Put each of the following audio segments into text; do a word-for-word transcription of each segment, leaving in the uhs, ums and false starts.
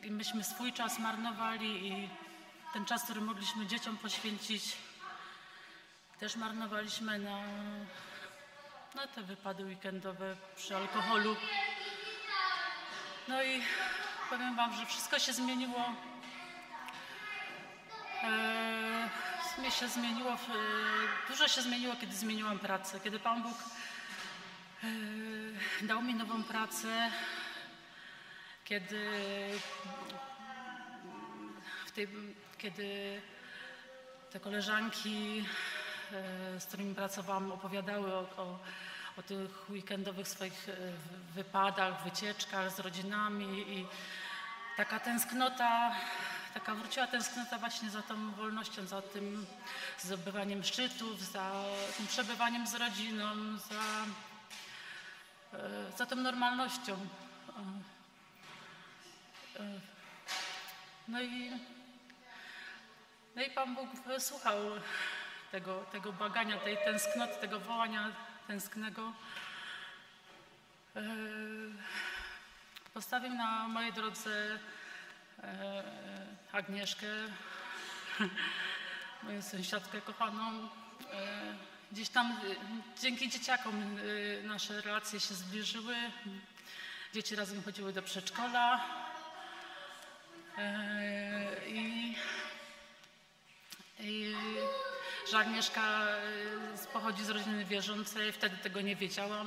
i myśmy swój czas marnowali i ten czas, który mogliśmy dzieciom poświęcić, też marnowaliśmy na, na te wypady weekendowe przy alkoholu. No i powiem wam, że wszystko się zmieniło. E, mnie się zmieniło, e, dużo się zmieniło, kiedy zmieniłam pracę. Kiedy Pan Bóg e, dał mi nową pracę, kiedy, w tej, kiedy te koleżanki, e, z którymi pracowałam, opowiadały o, o, o tych weekendowych swoich wypadach, wycieczkach z rodzinami i taka tęsknota, taka wróciła tęsknota właśnie za tą wolnością, za tym zdobywaniem szczytów, za tym przebywaniem z rodziną, za, za tą normalnością. No i, no i Pan Bóg wysłuchał tego, tego błagania, tej tęsknoty, tego wołania tęsknego. Postawił na mojej drodze Agnieszkę, moją sąsiadkę kochaną. Gdzieś tam dzięki dzieciakom nasze relacje się zbliżyły. Dzieci razem chodziły do przedszkola i, i że Agnieszka pochodzi z rodziny wierzącej, wtedy tego nie wiedziałam.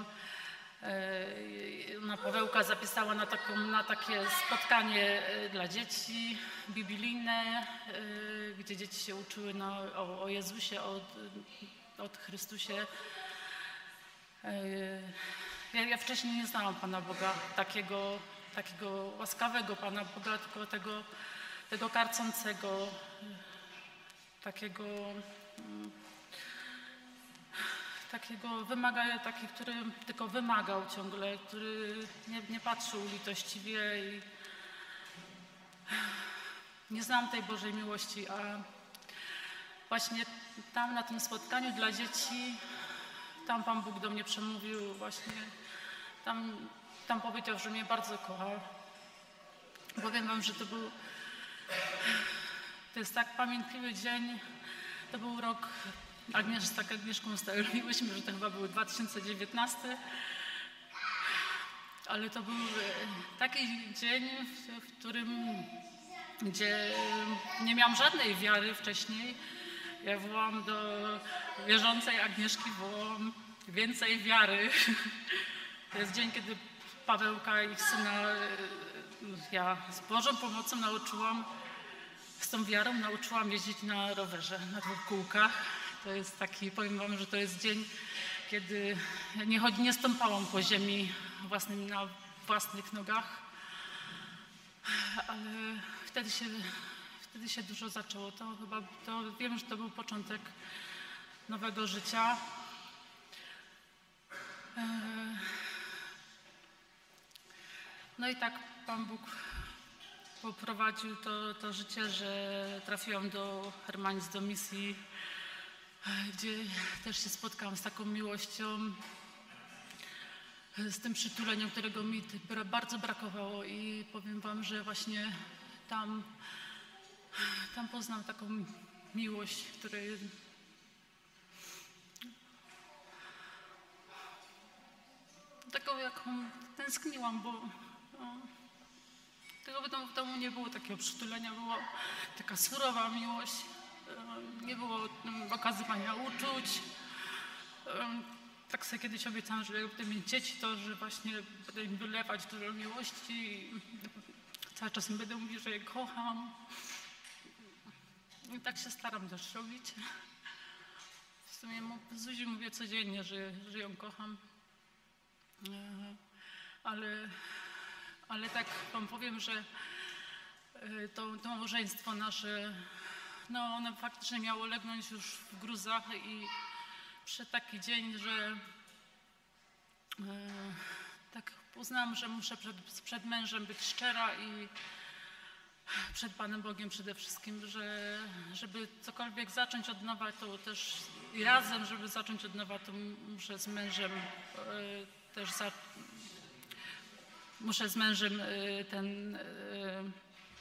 Ona Pawełka zapisała na, taką, na takie spotkanie dla dzieci biblijne, gdzie dzieci się uczyły na, o, o Jezusie, o, o Chrystusie. Ja, ja wcześniej nie znałam Pana Boga, takiego, takiego łaskawego Pana Boga, tylko tego, tego karcącego, takiego... takiego wymagania, taki, który tylko wymagał ciągle, który nie, nie patrzył litościwie i nie znam tej Bożej miłości, a właśnie tam na tym spotkaniu dla dzieci, tam Pan Bóg do mnie przemówił właśnie, tam, tam powiedział, że mnie bardzo kocha. Powiem wam, że to był, to jest tak pamiętliwy dzień, to był rok, Agniesz, z tak Agnieszką ustaliłyśmy, że to chyba był dwa tysiące dziewiętnasty, ale to był taki dzień, w, w którym, gdzie nie miałam żadnej wiary wcześniej. Ja wołam do wierzącej Agnieszki, wołam więcej wiary. To jest dzień, kiedy Pawełka, ich syna, ja z Bożą pomocą nauczyłam, z tą wiarą nauczyłam jeździć na rowerze, na dwóch kółkach. To jest taki, powiem wam, że to jest dzień, kiedy nie, chodzi, nie stąpałam po ziemi własnym, na własnych nogach, ale wtedy się, wtedy się dużo zaczęło. To chyba, to wiem, że to był początek nowego życia. No i tak Pan Bóg poprowadził to, to życie, że trafiłam do Hermanic, do misji, gdzie też się spotkałam z taką miłością, z tym przytuleniem, którego mi bardzo brakowało i powiem wam, że właśnie tam, tam poznałam taką miłość, której taką, jaką tęskniłam, bo no, tego w domu, w domu nie było takiego przytulenia, była taka surowa miłość. Nie było okazywania uczuć. Tak sobie kiedyś obiecałam, że jak będę mieć dzieci, to że właśnie będę im wylewać dużo miłości. Cały czas będę mówić, że je kocham. I tak się staram też robić. W sumie Zuzi mówię codziennie, że, że ją kocham. Ale, ale tak wam powiem, że to, to małżeństwo nasze, no one faktycznie miało legnąć już w gruzach i przyszedł taki dzień, że e, tak uznałam, że muszę przed, przed mężem być szczera i przed Panem Bogiem przede wszystkim, że żeby cokolwiek zacząć od nowa, to też i razem, żeby zacząć od nowa, to muszę z mężem e, też za, muszę z mężem e, ten e,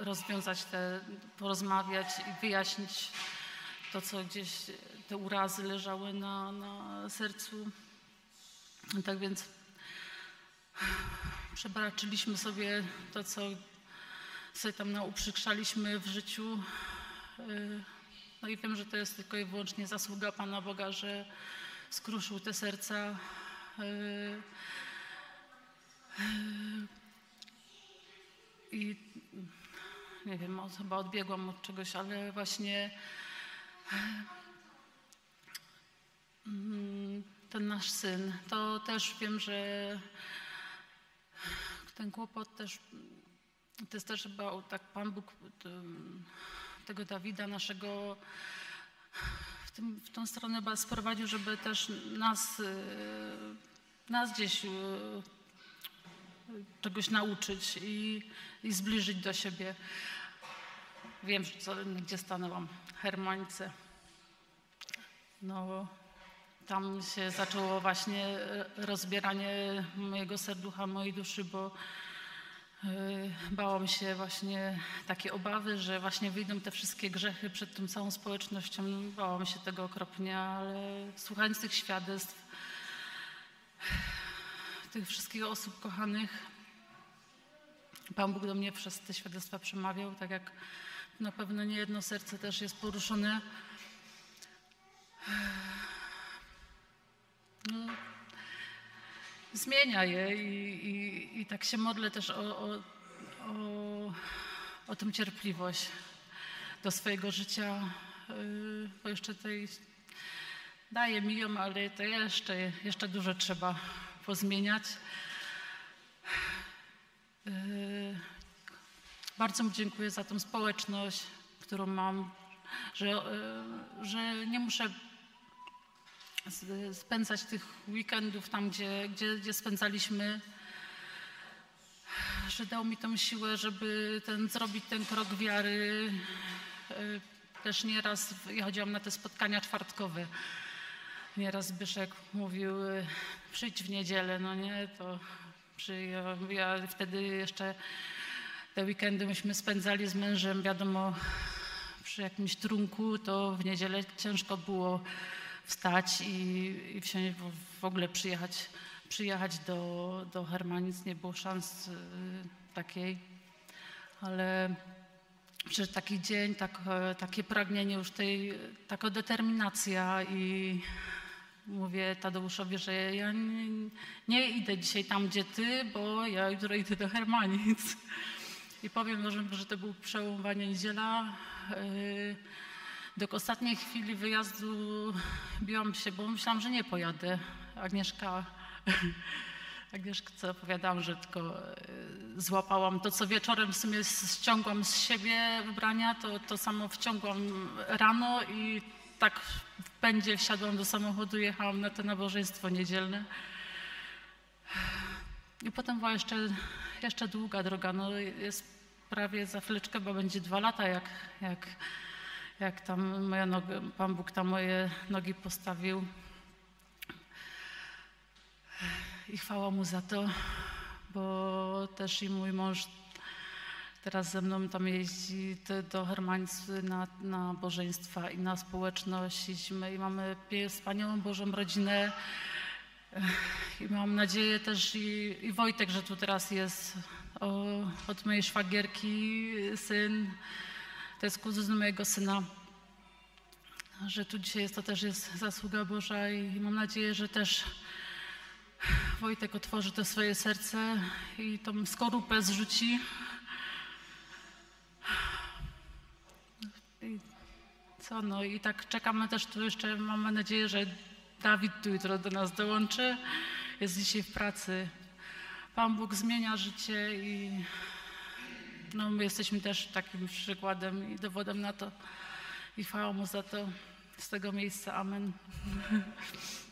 rozwiązać te, porozmawiać i wyjaśnić to, co gdzieś te urazy leżały na, na sercu. Tak więc przebaczyliśmy sobie to, co sobie tam nauprzykrzaliśmy w życiu. No i wiem, że to jest tylko i wyłącznie zasługa Pana Boga, że skruszył te serca. I nie wiem, chyba odbiegłam od czegoś, ale właśnie ten nasz syn, to też wiem, że ten kłopot też, to jest też chyba tak Pan Bóg tego Dawida naszego w, tym, w tą stronę chyba sprowadził, żeby też nas, nas gdzieś czegoś nauczyć i, i zbliżyć do siebie. Wiem, co, gdzie stanęłam. Hermanice. No, tam się zaczęło właśnie rozbieranie mojego serducha, mojej duszy, bo yy, bałam się właśnie takie obawy, że właśnie wyjdą te wszystkie grzechy przed tą całą społecznością. Bałam się tego okropnie, ale słuchając tych świadectw, tych wszystkich osób kochanych, Pan Bóg do mnie przez te świadectwa przemawiał, tak jak na pewno nie jedno serce też jest poruszone. No, zmienia je i, i, i tak się modlę też o, o, o, o tę cierpliwość do swojego życia, bo jeszcze tej daje mi ją, ale to jeszcze, jeszcze dużo trzeba pozmieniać. Bardzo mu dziękuję za tą społeczność, którą mam, że, że nie muszę spędzać tych weekendów tam, gdzie, gdzie, gdzie spędzaliśmy, że dał mi tą siłę, żeby ten, zrobić ten krok wiary. Też nieraz ja chodziłam na te spotkania czwartkowe. Nieraz Zbyszek mówił, przyjdź w niedzielę, no nie, to przy, ja, ja wtedy jeszcze te weekendy myśmy spędzali z mężem, wiadomo, przy jakimś trunku, to w niedzielę ciężko było wstać i, i wsiąść, w ogóle przyjechać, przyjechać do, do Hermanic, nie było szans y, takiej, ale przecież taki dzień, tak, takie pragnienie już tej, taka determinacja i mówię Tadeuszowi, że ja nie, nie idę dzisiaj tam, gdzie ty, bo ja jutro idę do Hermanic. I powiem może, że to był przełamanie niedziela. Do ostatniej chwili wyjazdu biłam się, bo myślałam, że nie pojadę. Agnieszka, Agnieszce opowiadałam, że tylko złapałam to, co wieczorem w sumie ściągłam z siebie ubrania, to, to samo wciągłam rano i tak w pędzie wsiadłam do samochodu, jechałam na to nabożeństwo niedzielne. I potem była jeszcze, jeszcze długa droga, no jest prawie za chwileczkę, bo będzie dwa lata, jak, jak, jak tam moja noga, Pan Bóg tam moje nogi postawił. I chwała Mu za to, bo też i mój mąż teraz ze mną tam jeździ do Hermanic na, na bożeństwa i na społeczność. Jeździmy i mamy wspaniałą Bożą rodzinę. I mam nadzieję też i, i Wojtek, że tu teraz jest o, od mojej szwagierki syn, to jest kuzyn mojego syna, że tu dzisiaj jest, to też jest zasługa Boża i mam nadzieję, że też Wojtek otworzy to swoje serce i tą skorupę zrzuci. I co, no i tak czekamy też tu jeszcze, mamy nadzieję, że Dawid tu jutro do nas dołączy, jest dzisiaj w pracy. Pan Bóg zmienia życie i no, my jesteśmy też takim przykładem i dowodem na to i chwała Mu za to z tego miejsca. Amen.